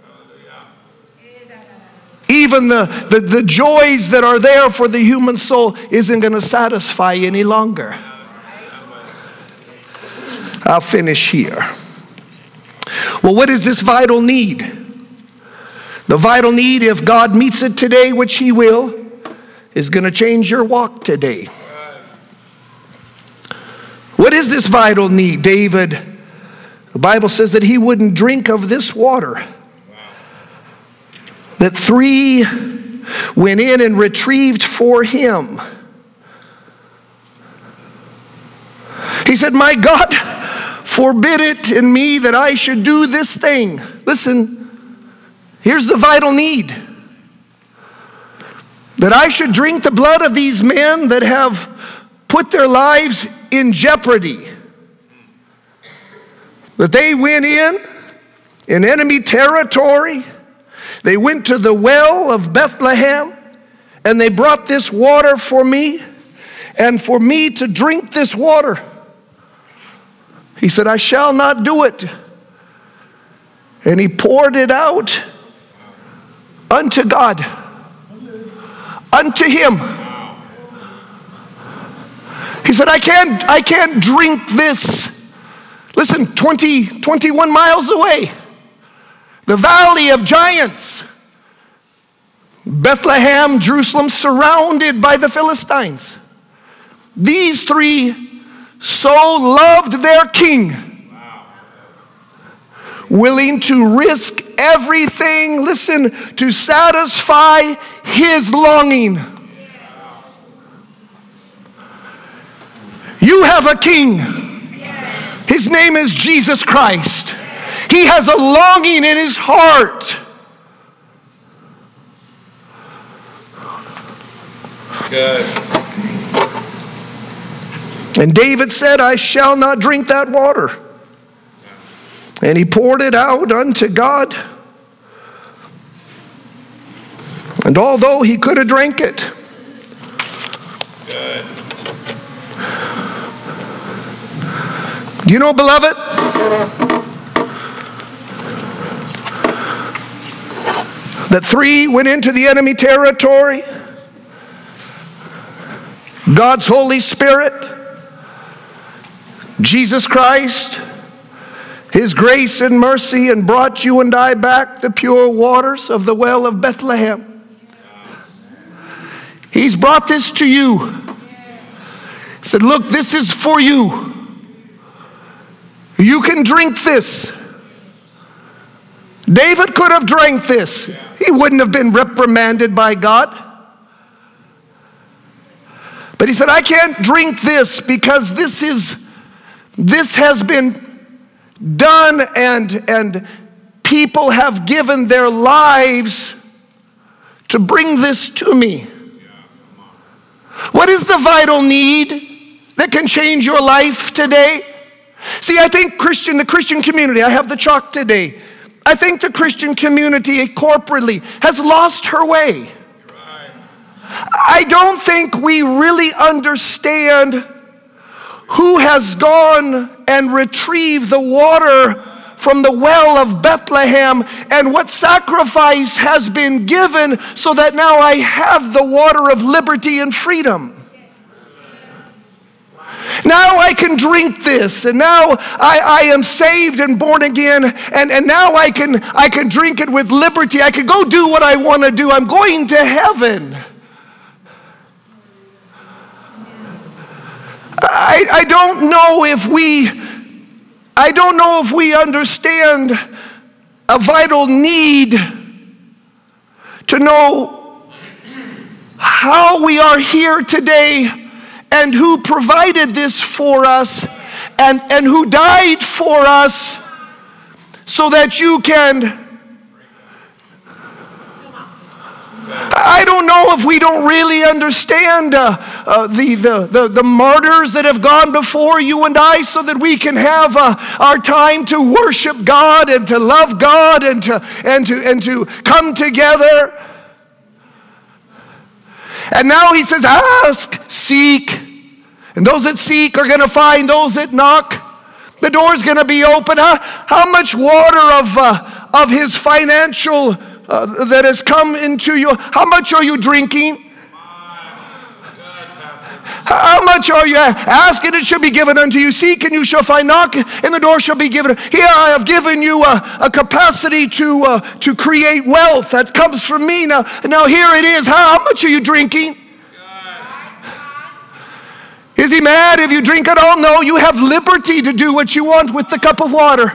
even the, the, the joys that are there for the human soul isn't going to satisfy any longer. I'll finish here. Well, what is this vital need? The vital need, if God meets it today, which He will, is going to change your walk today. What is this vital need? David, the Bible says that he wouldn't drink of this water. That three went in and retrieved for him. He said, my God, forbid it in me that I should do this thing. Listen, here's the vital need. That I should drink the blood of these men that have put their lives in jeopardy. That they went in, in enemy territory. They went to the well of Bethlehem and they brought this water for me and for me to drink this water. He said, I shall not do it. And he poured it out unto God, unto him. He said, I can't, I can't drink this. Listen, twenty, twenty-one miles away. The valley of giants. Bethlehem, Jerusalem, surrounded by the Philistines. These three so loved their king. Wow. Willing to risk everything, listen, to satisfy his longing. You have a king. His name is Jesus Christ. He has a longing in his heart. Good. And David said, I shall not drink that water. And he poured it out unto God. And although he could have drank it, Good. you know, beloved, that three went into the enemy territory. God's Holy Spirit, Jesus Christ, his grace and mercy, and brought you and I back the pure waters of the well of Bethlehem. He's brought this to you. He said, look, this is for you. You can drink this. David could have drank this. He wouldn't have been reprimanded by God. But he said, I can't drink this because this is, this has been done and, and people have given their lives to bring this to me. What is the vital need that can change your life today? See, I think Christian, the Christian community, I have the chalk today. I think the Christian community corporately has lost her way. I don't think we really understand who has gone and retrieved the water from the well of Bethlehem and what sacrifice has been given so that now I have the water of liberty and freedom. Now I can drink this, and now I, I am saved and born again, and, and now I can, I can drink it with liberty. I can go do what I want to do. I'm going to heaven. I, I don't know if we, I don't know if we understand a vital need to know how we are here today and who provided this for us and, and who died for us so that you can. I don't know if we don't really understand uh, uh, the, the, the, the martyrs that have gone before you and I so that we can have uh, our time to worship God and to love God and to, and to, and to come together. And now he says, ask, seek. And those that seek are going to find. Those that knock, the door's going to be open. How, how much water of, uh, of his financial Uh, that has come into you, how much are you drinking? How much are you asking? It shall be given unto you. Seek and you shall find. Knock and the door shall be given. Here I have given you a, a capacity to uh, to create wealth that comes from me. Now, now here it is. How, how much are you drinking? Is he mad if you drink it all? No, you have liberty to do what you want with the cup of water.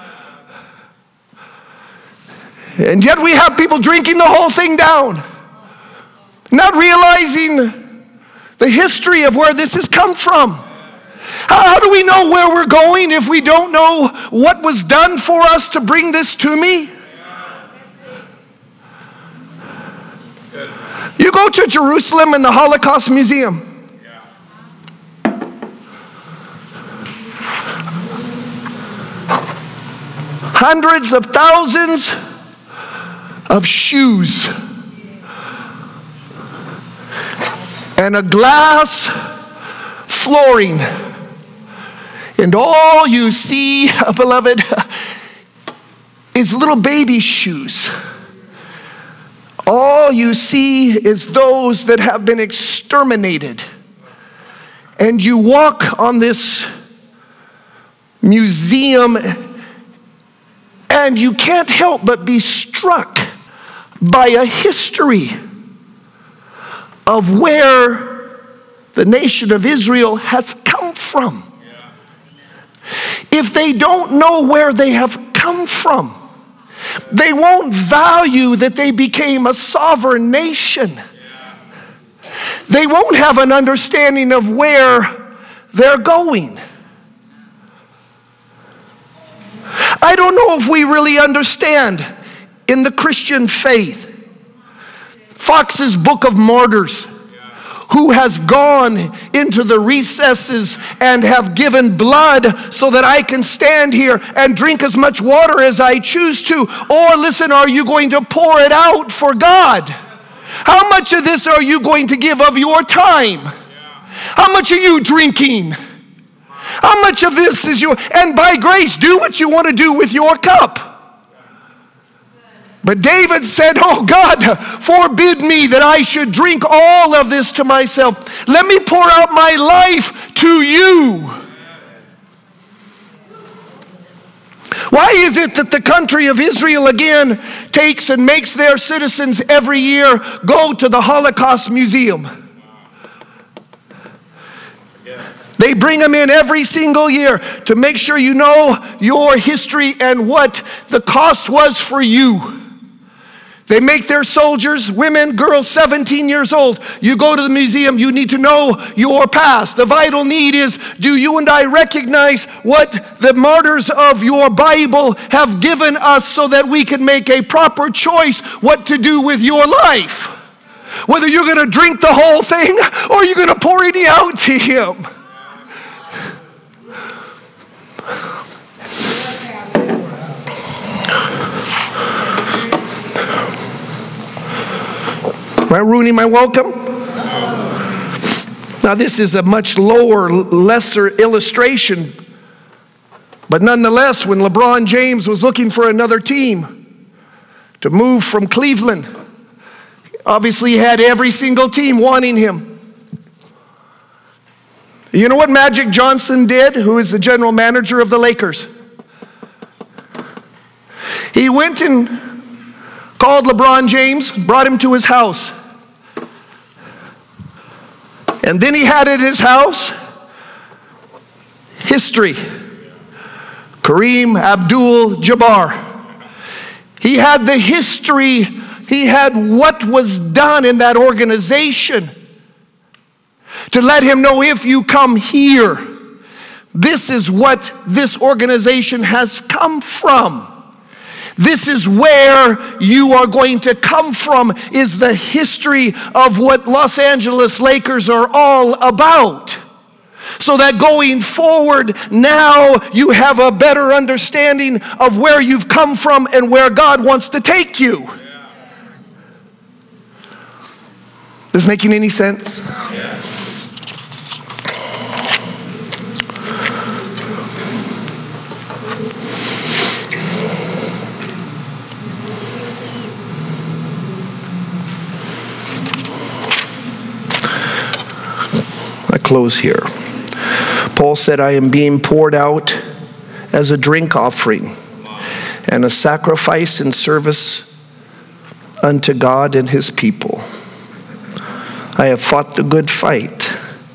And yet we have people drinking the whole thing down, not realizing the history of where this has come from. How, how do we know where we're going if we don't know what was done for us to bring this to me? You go to Jerusalem and the Holocaust Museum. Hundreds of thousands of shoes and a glass flooring, and all you see, beloved, is little baby shoes. All you see is those that have been exterminated. And you walk on this museum and you can't help but be struck by a history of where the nation of Israel has come from. If they don't know where they have come from, they won't value that they became a sovereign nation. They won't have an understanding of where they're going. I don't know if we really understand in the Christian faith. Fox's Book of Martyrs, who has gone into the recesses and have given blood so that I can stand here and drink as much water as I choose to. Or listen, are you going to pour it out for God? How much of this are you going to give of your time? How much are you drinking? How much of this is your, and by grace, do what you want to do with your cup. But David said, oh God, forbid me that I should drink all of this to myself. Let me pour out my life to you. Why is it that the country of Israel again takes and makes their citizens every year go to the Holocaust Museum? They bring them in every single year to make sure you know your history and what the cost was for you. They make their soldiers, women, girls, seventeen years old. You go to the museum, you need to know your past. The vital need is, do you and I recognize what the martyrs of your Bible have given us so that we can make a proper choice what to do with your life? Whether you're going to drink the whole thing or you're going to pour any out to him. ruining my welcome? Now this is a much lower, lesser illustration, but nonetheless, when LeBron James was looking for another team to move from Cleveland, obviously he had every single team wanting him. You know what Magic Johnson did, who is the general manager of the Lakers? He went and called LeBron James, brought him to his house. And then he had at his house history. Kareem Abdul-Jabbar. He had the history. He had what was done in that organization to let him know, if you come here, this is what this organization has come from. This is where you are going to come from, is the history of what Los Angeles Lakers are all about. So that going forward, now you have a better understanding of where you've come from and where God wants to take you. Is this making any sense? Yeah. I close here. Paul said, I am being poured out as a drink offering and a sacrifice in service unto God and his people. I have fought the good fight.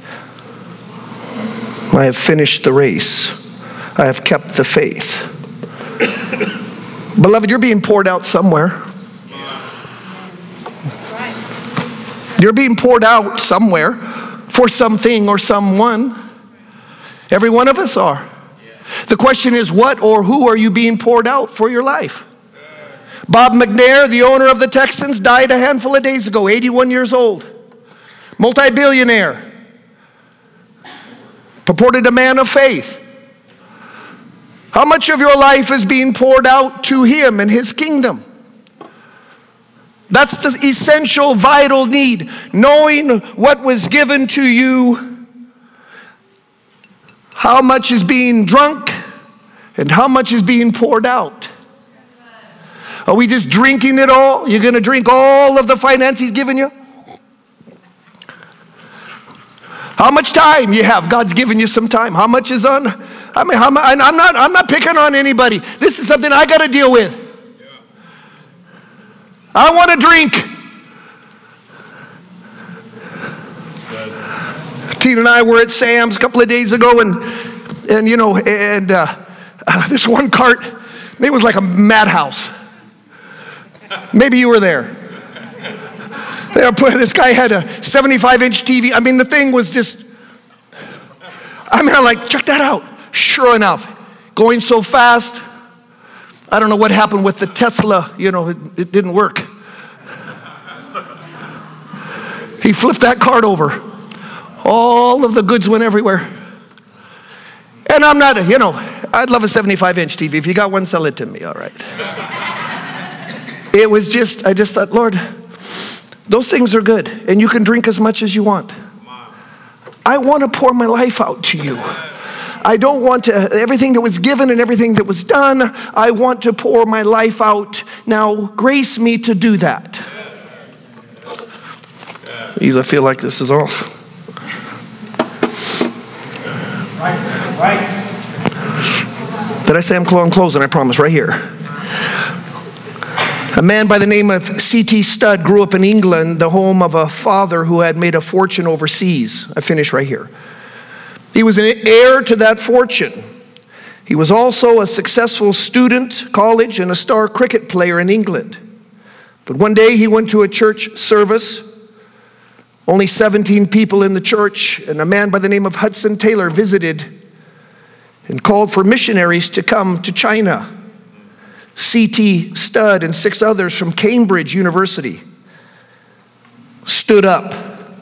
I have finished the race. I have kept the faith. Beloved, you're being poured out somewhere. You're being poured out somewhere for something or someone. Every one of us are. The question is, what or who are you being poured out for your life? Bob McNair, the owner of the Texans, died a handful of days ago, eighty-one years old. Multi-billionaire. Purported a man of faith. How much of your life is being poured out to him and his kingdom? That's the essential, vital need. Knowing what was given to you, how much is being drunk, and how much is being poured out. Are we just drinking it all? You're going to drink all of the finance he's given you? How much time you have? God's given you some time. How much is on? I mean, how, I'm not, I'm not picking on anybody. This is something I got to deal with. I want to drink. Tina and I were at Sam's a couple of days ago, and and you know, and uh, uh, this one cart, it was like a madhouse. Maybe you were there. They were putting, this guy had a seventy-five inch T V. I mean, the thing was just. I mean, I'm like, check that out. Sure enough, going so fast. I don't know what happened with the Tesla, you know, it, it didn't work. He flipped that cart over. All of the goods went everywhere. And I'm not, you know, I'd love a seventy-five inch T V. If you got one, sell it to me, all right. It was just, I just thought, Lord, those things are good. And you can drink as much as you want. I want to pour my life out to you. I don't want to, everything that was given and everything that was done, I want to pour my life out. Now, grace me to do that. Please, I feel like this is off. Right, right. Did I say I'm closing? I promise, right here. A man by the name of C T Studd grew up in England, the home of a father who had made a fortune overseas. I finish right here. He was an heir to that fortune. He was also a successful student, college, and a star cricket player in England. But one day he went to a church service, only seventeen people in the church, and a man by the name of Hudson Taylor visited and called for missionaries to come to China. C T Studd and six others from Cambridge University stood up,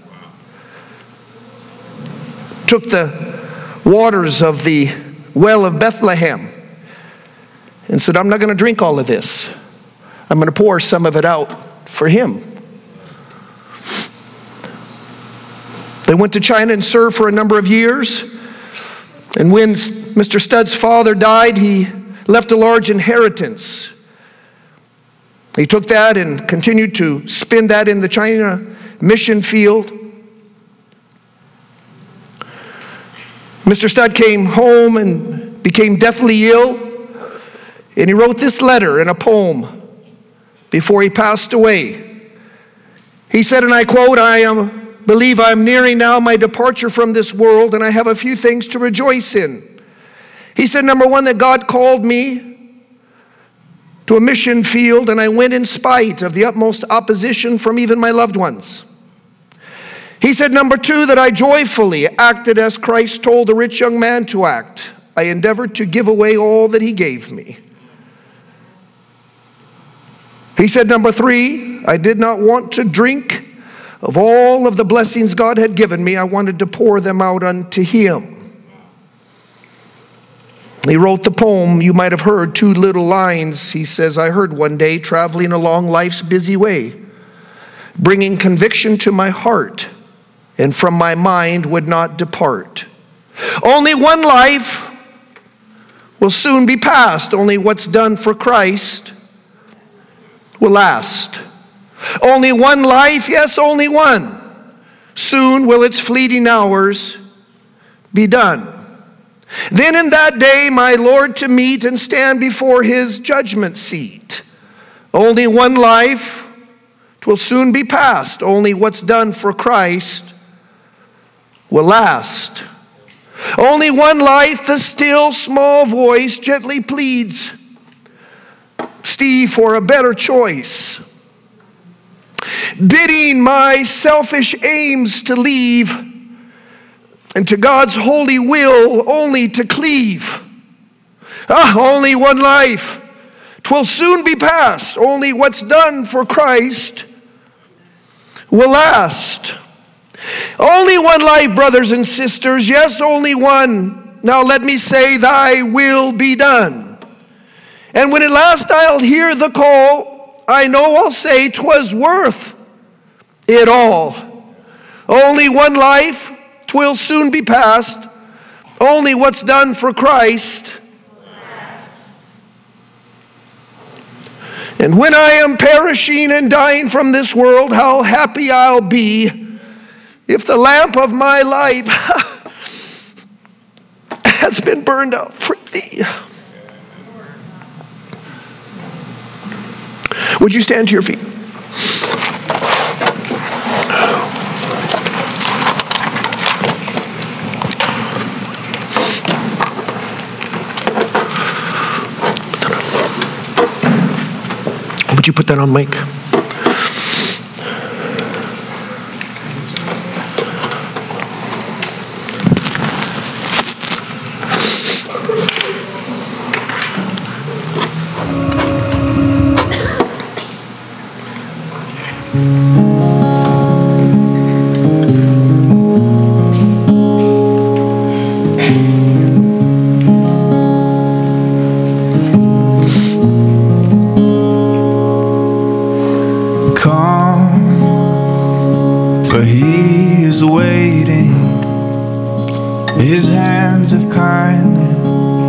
took the waters of the well of Bethlehem and said, I'm not going to drink all of this. I'm going to pour some of it out for him. They went to China and served for a number of years. And when Mister Studd's father died, he left a large inheritance. He took that and continued to spend that in the China mission field. Mister Studd came home and became deathly ill. And he wrote this letter in a poem before he passed away. He said, and I quote, I am... believe I am nearing now my departure from this world, and I have a few things to rejoice in. He said, number one, that God called me to a mission field, and I went in spite of the utmost opposition from even my loved ones. He said, number two, that I joyfully acted as Christ told the rich young man to act. I endeavored to give away all that he gave me. He said, number three, I did not want to drink of all of the blessings God had given me. I wanted to pour them out unto him. He wrote the poem you might have heard, two little lines. He says, I heard one day traveling along life's busy way, bringing conviction to my heart, and from my mind would not depart. Only one life will soon be past. Only what's done for Christ will last. Only one life, yes, only one. Soon will its fleeting hours be done. Then in that day my Lord to meet and stand before his judgment seat. Only one life, 'twill soon be past. Only what's done for Christ will last. Only one life, the still small voice gently pleads, Steve, for a better choice. Bidding my selfish aims to leave, and to God's holy will only to cleave. Ah, only one life, 'twill soon be past. Only what's done for Christ will last. Only one life, brothers and sisters, yes, only one. Now let me say, thy will be done. And when at last I'll hear the call, I know I'll say 'twas worth it all. Only one life, 'twill soon be past. Only what's done for Christ. And when I am perishing and dying from this world, how happy I'll be if the lamp of my life has been burned out for thee. Would you stand to your feet? Would you put that on mic? For he is waiting, his hands of kindness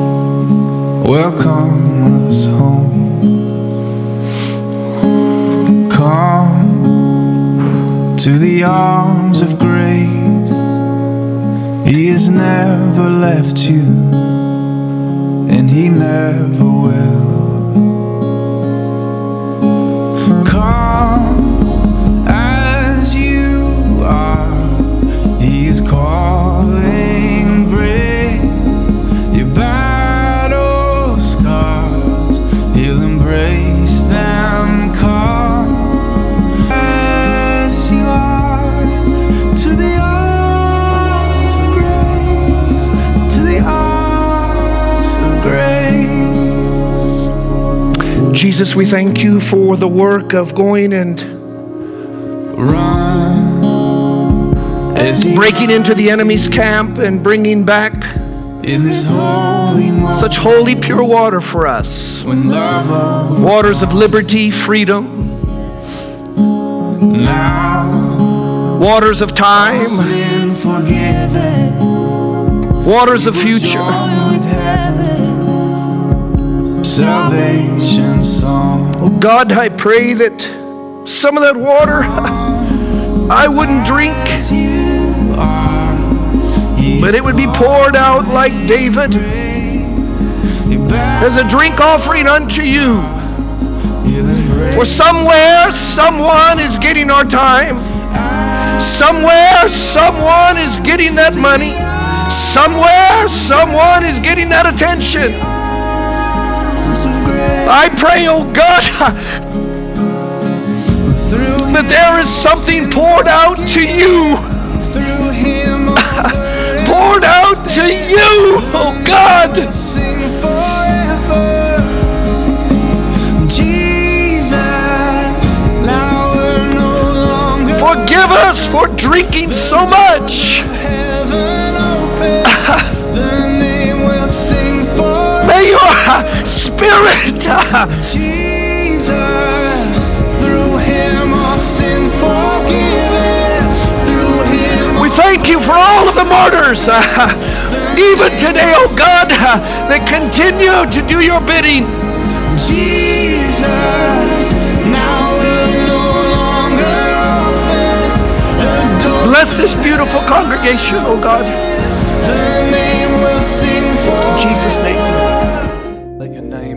welcome us home. Come to the arms of grace, he has never left you, and he never will. Come as you are, he is calling. Bring your battle scars, he'll embrace them. Come as you are, to the arms of grace, to the arms of grace. Jesus, we thank you for the work of going and Run as he breaking into the enemy's camp and bringing back in this holy moment, such holy, pure water for us. when love Waters of liberty, freedom, now waters of time, sin forgiven. Waters of future. With heaven, salvation song. Oh God, I pray that some of that water I wouldn't drink, but it would be poured out like David as a drink offering unto you. For somewhere, someone is getting our time. Somewhere, someone is getting that money. Somewhere, someone is getting that attention. I pray, oh God, that there is something poured out to you. Poured out to you, oh God. Forgive us for drinking so much. May your Spirit, Jesus, through him our sin forgiven. Through him we thank you for all of the martyrs, even today, oh God, that continue to do your bidding. Jesus, now we're no longer orphaned, adored. Bless this beautiful congregation, oh God. The name will sing for In Jesus' name. Let your name